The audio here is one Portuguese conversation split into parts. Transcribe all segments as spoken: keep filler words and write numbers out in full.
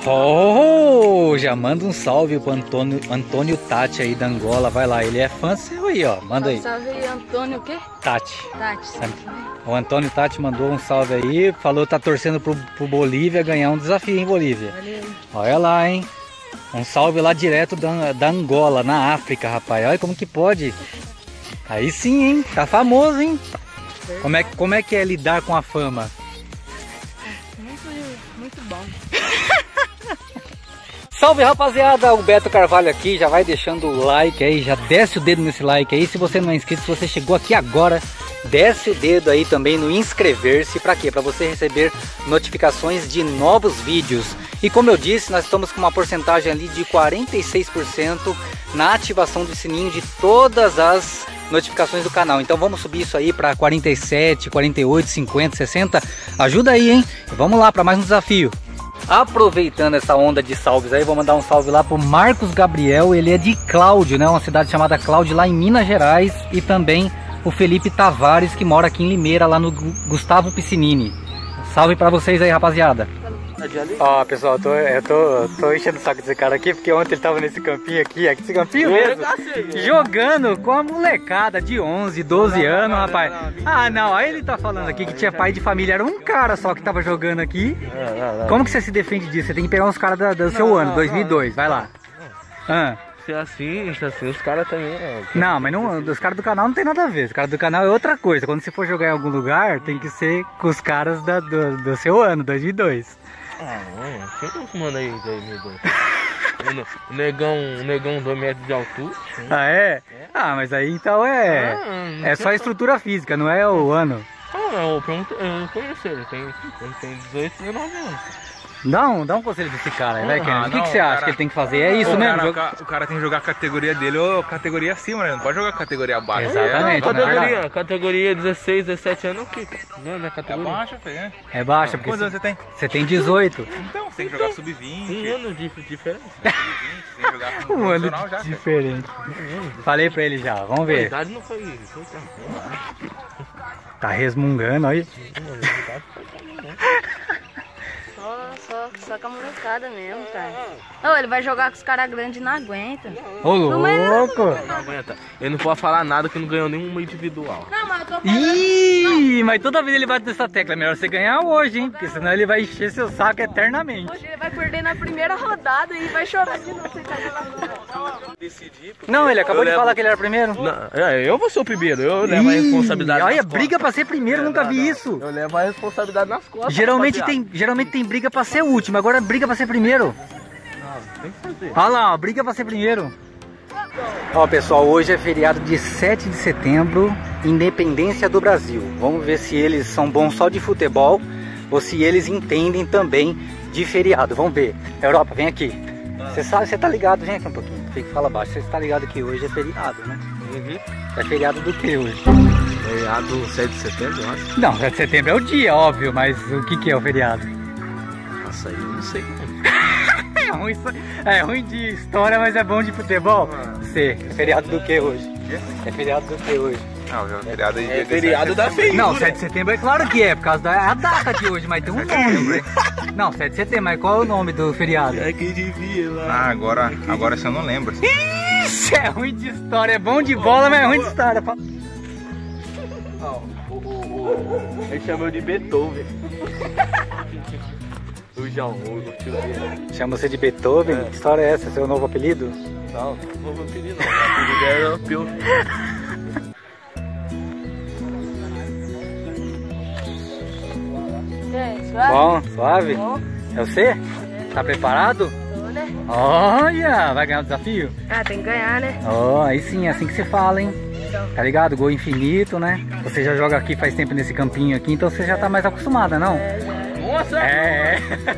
Oh, já manda um salve pro Antônio, Antônio Tati aí da Angola. Vai lá, ele é fã seu aí, ó. Manda aí. Salve aí, Antônio o quê? Tati. Tati. O Antônio Tati mandou um salve aí. Falou que tá torcendo pro, pro Bolívia ganhar um desafio, hein, Bolívia? Valeu. Olha lá, hein. Um salve lá direto da, da Angola, na África, rapaz. Olha como que pode. Aí sim, hein. Tá famoso, hein. Como é, como é que é lidar com a fama? Muito, muito bom. Salve, rapaziada, o Beto Carvalho aqui, já vai deixando o like aí, já desce o dedo nesse like aí. Se você não é inscrito, se você chegou aqui agora, desce o dedo aí também no inscrever-se. Pra quê? Pra você receber notificações de novos vídeos. E como eu disse, nós estamos com uma porcentagem ali de quarenta e seis por cento na ativação do sininho de todas as notificações do canal. Então vamos subir isso aí para quarenta e sete, quarenta e oito, cinquenta, sessenta. Ajuda aí, hein? Vamos lá para mais um desafio. Aproveitando essa onda de salves aí, vou mandar um salve lá pro Marcos Gabriel. Ele é de Cláudio, né? Uma cidade chamada Cláudio, lá em Minas Gerais. E também o Felipe Tavares, que mora aqui em Limeira, lá no Gustavo Piscinini. Salve pra vocês aí, rapaziada. Ó, pessoal, eu tô, eu tô, tô enchendo o saco desse cara aqui, porque ontem ele tava nesse campinho aqui, aqui esse campinho mesmo, jogando com a molecada de onze, doze anos, rapaz. Ah, não, aí ele tá falando aqui que tinha pai de família, era um cara só que tava jogando aqui. Como que você se defende disso? Você tem que pegar uns caras do seu ano, dois mil e dois, vai lá. Ah. Se assim, se assim, os caras também... É, não, mas não, os caras do canal não tem nada a ver. Os caras do canal é outra coisa. Quando você for jogar em algum lugar, tem que ser com os caras da, do, do seu ano, dois mil e dois. Ah, não, quem tá fumando aí dois mil e dois? O negão, o negão dois metros de altura. Ah, é? Ah, mas aí então é... Ah, é só a estrutura física, não é o ano. Ah, não, eu perguntei, eu conheci ele, tem, ele tem dezoito, dezenove anos. Dá um, dá um conselho desse cara aí, vai, Ah, Kennedy. O que, não, que você acha cara... que ele tem que fazer? É isso o mesmo? Cara, Joga... o cara tem que jogar a categoria dele ou categoria acima, né? Não pode jogar a categoria abaixo. Exatamente, é, né? Categoria, categoria dezesseis, dezessete anos, o que? Não, não é É categoria. baixa, filho, né? É baixa, porque Quantos anos você tem? você tem dezoito. Então, você tem que jogar sub vinte. Um ano de diferença. sub vinte, tem que jogar com Um ano profissional já, filho. diferente. Falei pra ele já, vamos A ver. idade não foi isso. Foi tranquilo. Tá resmungando aí. Só, só, só com a molecada mesmo, cara. Não, ele vai jogar com os caras grandes e não aguenta. Ô, louco! Não aguenta. Ele não pode falar nada que não ganhou nenhuma individual. Não, mas eu tô falando... Ih, mas toda vez ele bate nessa tecla. É melhor você ganhar hoje, hein? Porque senão ele vai encher seu saco eternamente. Hoje ele vai perder na primeira rodada e vai chorar de novo. Você tá lá. Não, ele acabou de falar que ele era primeiro. Não, é, eu vou ser o primeiro, eu levo a Ih, responsabilidade olha, nas briga costas. pra ser primeiro, É, nunca não, vi não. isso. Eu levo a responsabilidade nas costas. Geralmente rapaziada. tem, geralmente tem briga pra ser o último, agora briga pra ser primeiro. Tem que fazer. Olha lá, ó, briga pra ser primeiro. Ó, pessoal, hoje é feriado de sete de setembro, Independência do Brasil. Vamos ver se eles são bons só de futebol ou se eles entendem também de feriado. Vamos ver. Europa, vem aqui. Você sabe, você tá ligado? Vem aqui um pouquinho. Fica, fala baixo. Você está ligado que hoje é feriado, né? Uhum. É feriado do que hoje? Feriado sete de setembro, eu acho. Não, sete de setembro é o dia, óbvio, mas o que que é o feriado? Nossa, aí eu não sei. É ruim, é ruim de história, mas é bom de futebol. Você, é feriado do que hoje? É feriado do que hoje? Não, é feriado aí. É feriado da feiura. Não, sete de setembro é claro que é, por causa da a data de hoje, mas tem um nome. Não, sete de setembro, mas qual é o nome do feriado? É que devia lá. Ah, agora, agora você não lembra. Isso é ruim de história, é bom de bola, mas é ruim de história. Não, o, o, o, ele chamou de Beethoven. O João, o tio dele. Chama você de Beethoven? É. Que história é essa? Seu novo apelido? Não, não vou pedir não. O apelido era Pio. É, suave? Bom, suave? Bom. É você? Tá preparado? Tô, né? Olha, vai ganhar o desafio? Ah, tem que ganhar, né? Ó, aí sim, é assim que se fala, hein? Tá ligado? Gol infinito, né? Você já joga aqui faz tempo nesse campinho aqui, então você já tá mais acostumada, não? Nossa! É.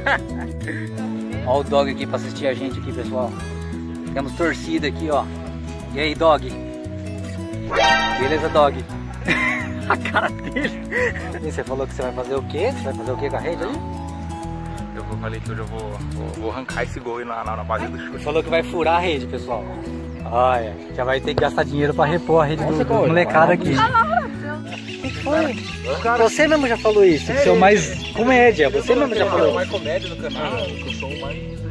Ó o Dog aqui pra assistir a gente aqui, pessoal. Temos torcida aqui, ó. E aí, Dog? Beleza, Dog? A cara dele. E você falou que você vai fazer o quê? Você vai fazer o quê com a rede ali? Eu vou- falei que hoje eu vou, vou, vou arrancar esse gol aí na, na, na base do chute. Falou que vai furar a rede, pessoal. Olha, já vai ter que gastar dinheiro pra repor a rede do, do molecada aqui. O que foi? Você mesmo já falou isso, que você é o mais comédia. Você mesmo já falou. mais comédia no canal, eu sou o mais...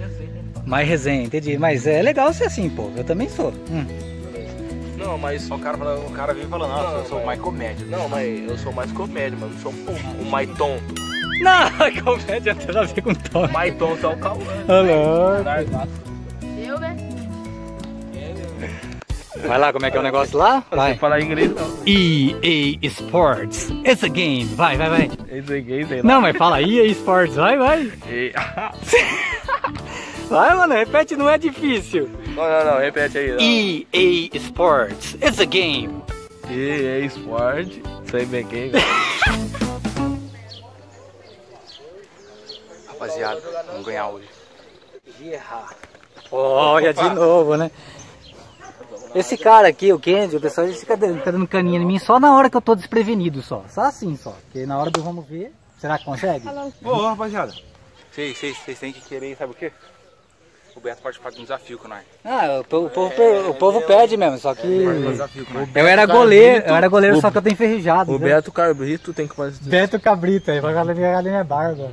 Mais resenha, entendi. Mas é legal ser assim, pô. Eu também sou. Hum. Não, mas... O cara, fala- o cara vive falando, nossa, Não, eu sou mas- mais comédia. Não, mas eu sou mais comédia, mano. Não sou o, o mais tonto. Não, comédia tem a ver com tom. O mais tonto é o Cauã. Alô. Eu, né? Vai lá, como é que é o negócio lá? Não Vai. sei falar inglês, não. E A Sports. It's a game. Vai, vai, vai. Esse aqui, sei lá. Não, mas fala E A Sports. Vai, vai. E... Vai, mano. Repete, não é difícil. Não, não, não. Repete aí. Não. E A Sports. It's a game. E A Sport. Sei bem quem. Rapaziada, vamos ganhar hoje. Olha de novo, né? Esse cara aqui, o Kennedy, o pessoal ele fica dando, fica dando caninha em mim só na hora que eu tô desprevenido, só. Só assim, só. Porque na hora do vamos ver, será que consegue? Ô, rapaziada. Vocês, vocês, vocês têm que querer, sabe o quê? O Beto participar de um desafio com nós. Ah, o povo, o povo, per- o povo pede mesmo, só que... Um desafio com nós. Eu era goleiro, eu era goleiro, só que eu tô enferrujado. O né? Beto Cabrito tem que fazer... Beto Cabrito, aí pra galera minha barba.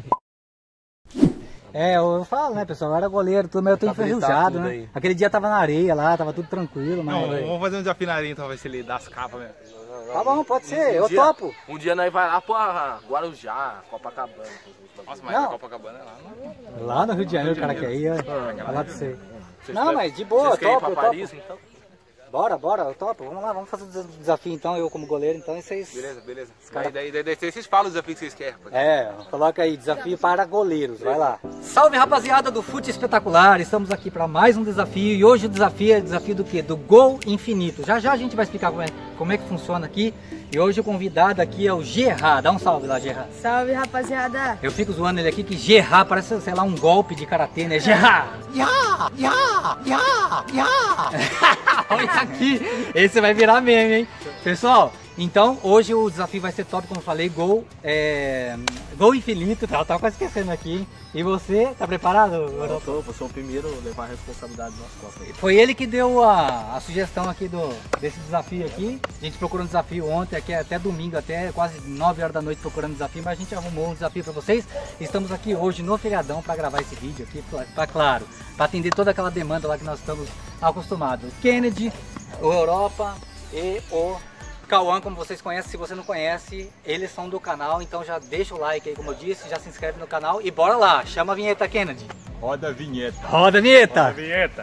É, eu, eu falo, né, pessoal, eu era goleiro, tudo, mas eu tô Cabritar enferrujado, tudo né? aí. Aquele dia tava na areia lá, tava tudo tranquilo, mas... Não, vamos fazer um desafio na areia então, ver se ele dá as capas mesmo. Tá bom, pode ser, eu dia- topo. Um dia nós vai lá pra Guarujá, Copacabana. Nossa, mas Não. a Copacabana é lá, não? Lá no Rio de Janeiro, o cara quer ir, ó. Falar pra você. Vocês Não, querem- mas de boa, Vocês querem ir topo, pra eu Paris, topo. então? Bora, bora, eu topo. Vamos lá, vamos fazer o desafio então, eu como goleiro, então, e vocês... Beleza, beleza. cara- Daí, daí, daí, daí vocês falam o desafio que vocês querem, rapaziada. É, coloca aí, desafio para goleiros, vai lá. Salve rapaziada do Fute Espetacular, estamos aqui para mais um desafio e hoje o desafio é o desafio do que? Do gol infinito. Já já a gente vai explicar como é, como é que funciona aqui e hoje o convidado aqui é o Gerard, dá um salve lá Gerard. Salve, rapaziada. Eu fico zoando ele aqui que Gerard parece, sei lá, um golpe de karatê, né? Gerard! Ya! Ya! Ya! Ya! Olha aqui, esse vai virar meme, hein? Pessoal, então hoje o desafio vai ser top, como eu falei, gol, é... gol infinito, tá? Eu tava quase esquecendo aqui, hein? E você, tá preparado? Eu sou, eu sou o primeiro a levar a responsabilidade das costas. Foi ele que deu a, a sugestão aqui do, desse desafio aqui. A gente procurou um desafio ontem, aqui até domingo, até quase nove horas da noite procurando desafio, mas a gente arrumou um desafio para vocês. Estamos aqui hoje no feriadão para gravar esse vídeo aqui, para claro, para atender toda aquela demanda lá que nós estamos acostumados. O Kennedy, o Europa e o Cauã, como vocês conhecem, se você não conhece, eles são do canal, então já deixa o like aí, como eu disse, já se inscreve no canal e bora lá, chama a vinheta, Kennedy. Roda a vinheta. Roda a vinheta! Roda a vinheta.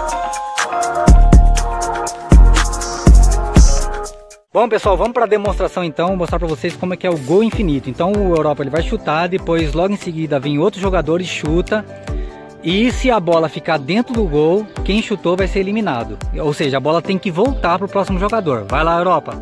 Bom pessoal, vamos para a demonstração então, mostrar para vocês como é que é o gol infinito. Então o Europa ele vai chutar, depois logo em seguida vem outro jogador e chuta. E se a bola ficar dentro do gol, quem chutou vai ser eliminado. Ou seja, a bola tem que voltar para o próximo jogador. Vai lá, Europa.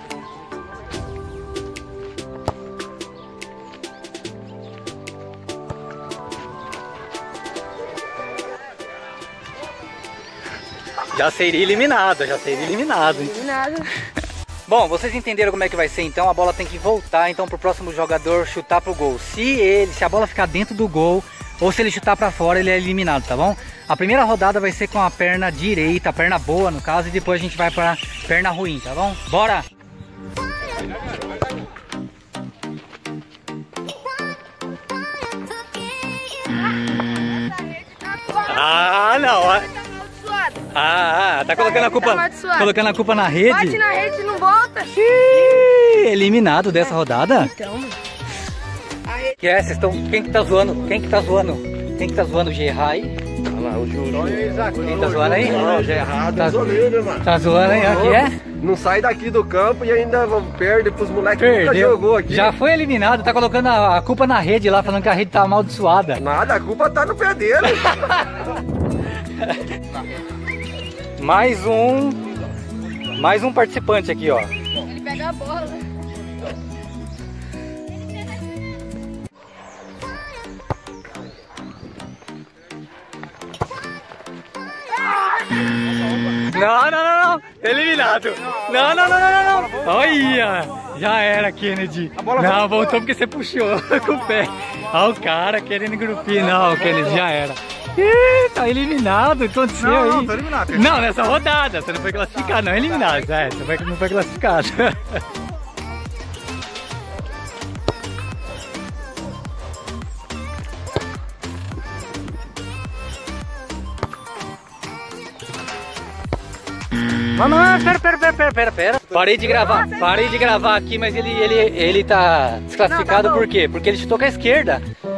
Já seria eliminado, já seria eliminado. hein? De nada. Bom, vocês entenderam como é que vai ser então, a bola tem que voltar então pro próximo jogador chutar pro gol. Se ele, se a bola ficar dentro do gol ou se ele chutar para fora, ele é eliminado, tá bom? A primeira rodada vai ser com a perna direita, a perna boa no caso, e depois a gente vai para perna ruim, tá bom? Bora! Ah, não! Ah, ah, tá colocando a culpa, amaldiçoado. colocando a culpa na rede? Bate na rede e não volta. Ih, eliminado dessa rodada? Então, mano. Que é, vocês estão. Quem que tá zoando? Quem que tá zoando? Quem que tá zoando o Gerard aí? Olha lá, o Júlio. Quem tá zoando aí? Não, já é errado, Tá- tá zoando, mano. Tá zoando aí? Aqui é? Não sai daqui do campo e ainda perde pros moleques que nunca Perdeu. jogou aqui. Já foi eliminado, tá colocando a, a culpa na rede lá, falando que a rede tá amaldiçoada. Nada, a culpa tá no pé dele. Mais um. Mais um participante aqui, ó. Ele pega a bola. Não, não, não, não. Eliminado. Não, não, não, não, não, não. Olha, já era, Kennedy. Não, voltou porque você puxou com o pé. Olha o cara querendo grupir. Não, Kennedy, já era. Ih, tá eliminado. O que aconteceu Não, aí? não, tô eliminado. Não, nessa rodada. Você não foi classificado, não. Eliminado. É, você foi- não foi classificado. Não, não, pera, pera, pera, pera, pera, pera. Parei de gravar, parei de gravar aqui, mas ele, ele, ele tá desclassificado. Não, tá por quê? Porque ele chutou com a esquerda.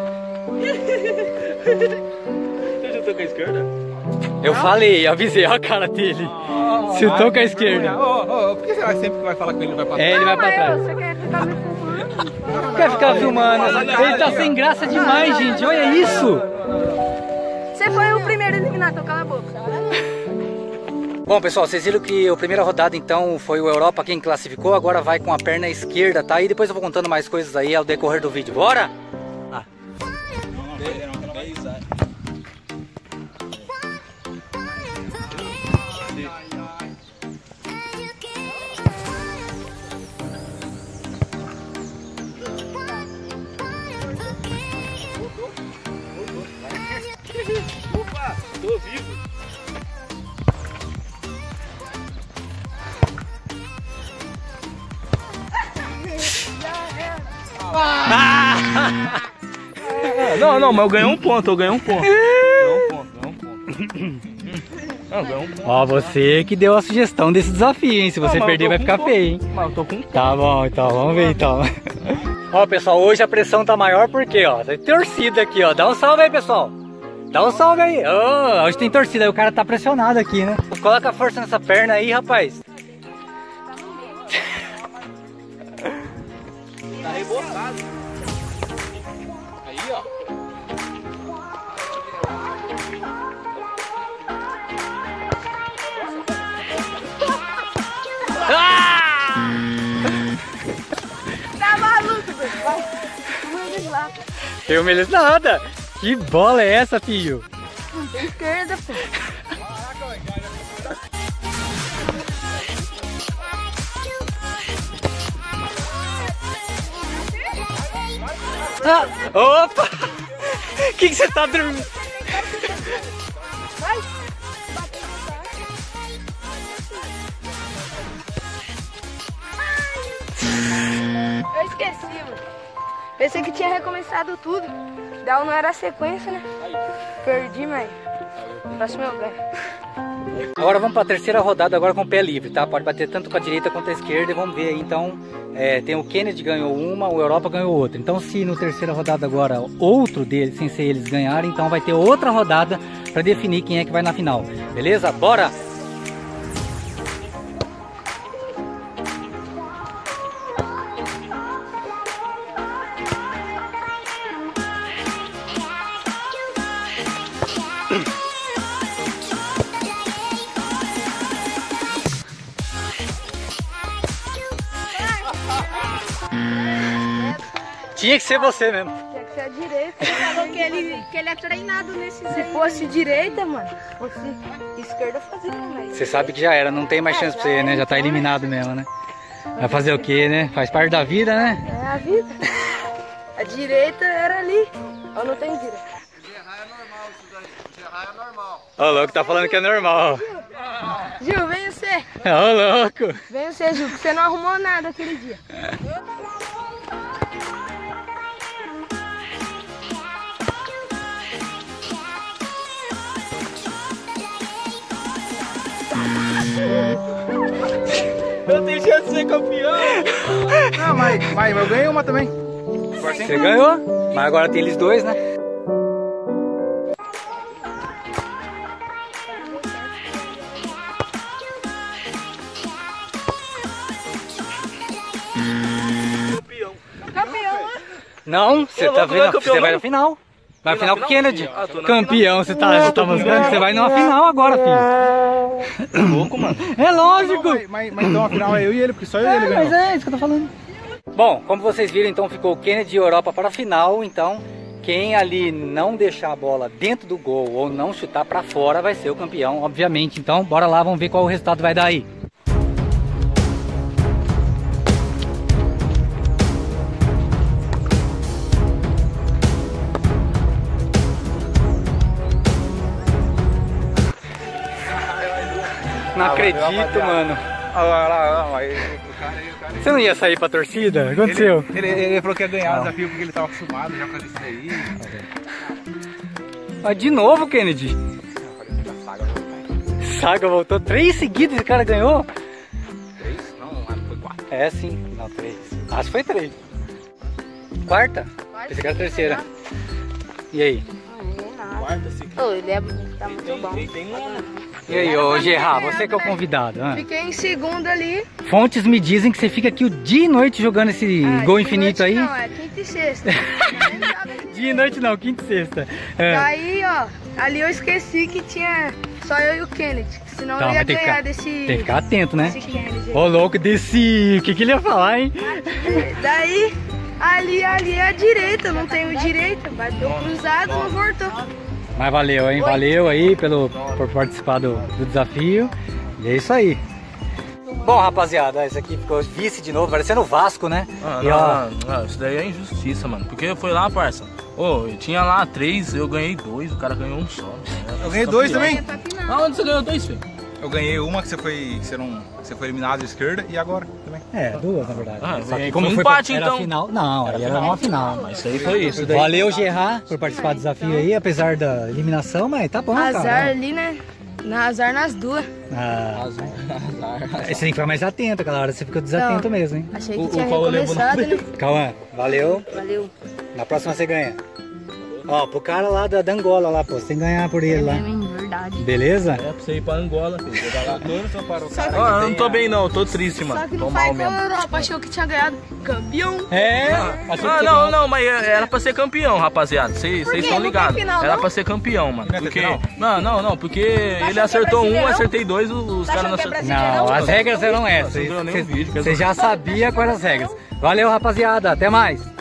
Você chutou com a esquerda? Eu não? falei, avisei a cara dele. Oh, chutou com a esquerda. Oh, oh, por que será que sempre que vai falar com ele ele vai pra trás? É, ele vai pra trás. Você quer ficar me filmando? Quer ficar filmando? Ele tá sem graça demais, gente. Olha isso. Você foi o primeiro eliminado, cala a boca. Bom, pessoal, vocês viram que a primeira rodada, então, foi o Europa quem classificou. Agora vai com a perna esquerda, tá? E depois eu vou contando mais coisas aí ao decorrer do vídeo. Bora? Ah. Opa, tô vivo. Ah! Não, não, mas eu ganhei um ponto, eu ganhei um ponto. Ganhei um ponto, ganhei um ponto. Não, ganhei um ponto. Ó, você que deu a sugestão desse desafio, hein? Se você não, perder vai ficar feio, hein? Mas eu tô com um ponto. Tá bom, então, vamos ver então. Ó, pessoal, hoje a pressão tá maior porque, ó, tem torcida aqui, ó. Dá um salve aí, pessoal. Dá um salve aí. Oh, hoje tem torcida, aí o cara tá pressionado aqui, né? Coloca força nessa perna aí, rapaz. Tá rebotado. Aí, ó. Ah! Tá maluco, velho? Vai. Filma eles lá. Filma eles nada. Que bola é essa, filho? Tem esquerda, pô. Ah, opa! O que que você tá dormindo? Vai! Eu esqueci, mano. Pensei que tinha recomeçado tudo. Daí não era a sequência, né? Perdi, mas próximo eu ganho. Agora vamos para a terceira rodada agora com o pé livre, tá? Pode bater tanto com a direita quanto a esquerda e vamos ver aí, então, é, tem o Kennedy ganhou uma, o Europa ganhou outra. Então se no terceira rodada agora outro deles, sem ser eles ganharem, então vai ter outra rodada para definir quem é que vai na final. Beleza? Bora! Tinha que ser você mesmo. Tinha que ser a direita. Ele falou que ele, que ele é treinado nesse. Se fosse direita, mano, se fosse esquerda, fazia, mas... Você sabe que já era, não tem mais chance pra você, né? Já tá eliminado mesmo, né? Vai fazer o quê, né? Faz parte da vida, né? É a vida. A direita era ali. Ou não tem direita? Errar é normal, errar é normal. Ô, louco, tá falando que é normal. Gil, vem você. Ô, louco. Vem você, Gil, que você não arrumou nada aquele dia. Eu tenho chance de ser campeão. Não, mas, mas eu ganhei uma também. Você ganhou, mas agora tem eles dois, né? Campeão. Campeão, né? Não, você Ô, tá louco, não é vendo? campeão, Você vai não? na final. Vai na final com o Kennedy. Ah, tô na Campeão, você tá, você tá mostrando que você vai numa final agora, filho. Louco, mano. É lógico. Não, mas, mas, mas então afinal é eu e ele, porque só eu e ele É, ganhou. mas é isso que eu tô falando. Bom, como vocês viram, então ficou o Kennedy e Europa para a final. Então, quem ali não deixar a bola dentro do gol ou não chutar para fora vai ser o campeão, obviamente. Então, bora lá, vamos ver qual o resultado vai dar aí. Não acredito, mano. Olha lá, olha lá, olha lá. O cara aí, o cara aí. Você não ia sair pra torcida? O que aconteceu? Ele, ele, ele falou que ia ganhar o desafio porque ele tava acostumado já a fazer isso daí. Ah, de novo, Kennedy. Saga voltou três seguidos e o cara ganhou? Três? Não, foi quatro. É sim, não, três. Acho que foi três. Quarta? Pensei que era a terceira. E aí? Quarta, sim. Ô, ele é, tá muito bom. Tem, tem um. E aí, ô Gerard, você que é o convidado. ah. Fiquei em segundo ali. Fontes me dizem que você fica aqui o dia e noite jogando esse Ah, gol de infinito noite aí. Não, é quinta e sexta. Dia e noite não, quinta e sexta. É. Daí, ó, ali eu esqueci que tinha só eu e o Kennedy. Senão Tá, eu ia mas tem que ganhar ficar- desse. Tem que ficar atento, né? desse Kennedy. Ô louco, desse. O que, que ele ia falar, hein? Daí, ali, ali é a direita, não tenho direita. Bateu cruzado, não voltou. Mas valeu, hein? Valeu aí pelo, por participar do, do desafio. E é isso aí. Bom, rapaziada, esse aqui ficou vice de novo, parecendo o Vasco, né? Ah, E, não, ó, não, não, isso daí é injustiça, mano. Porque foi lá, parça. Ô, eu tinha lá três, eu ganhei dois, o cara ganhou um só. Eu ganhei dois também. Pra final. Aonde você ganhou dois, filho? Eu ganhei uma que você foi, que você não, você foi eliminado à esquerda e agora também. É, duas na verdade. Ah, Só que foi como um foi empate, pra, era então. final, não, aí era uma final. Mas isso aí foi isso. Daí. Valeu, Gerard, por participar do desafio aí, apesar da eliminação, mas tá bom, Azar cara. ali, né? Na azar nas duas. Ah, você tem que ficar mais atento, aquela hora você ficou desatento Não. mesmo, hein? Achei que O- tinha o Paulo levou na recomeçado, né? Cauã, valeu. Valeu. Na próxima você ganha. Ó, pro cara lá da, da Angola lá, pô, você tem que ganhar por ele lá. Verdade. Beleza? É pra você ir pra Angola, filho. Jogar lá. Torça para o Só que, Ó, eu não tô bem não, tô triste, só mano. que Tô não mal faz mesmo. gol na Europa. Achei que tinha ganhado campeão. É, achou Ah, que não, não, mas era pra ser campeão, rapaziada. Vocês quê? estão Não tem ligados. final, Era não? pra ser campeão, mano. Não é Porque. final? Não, não, não, porque ele achando acertou que é um, brasileirão? acertei dois, os Tá caras não achando que é acertaram. Não, as regras eram essas. Não deu nenhum Você vídeo, quer você já sabia quais eram as regras. Valeu, rapaziada. Até mais.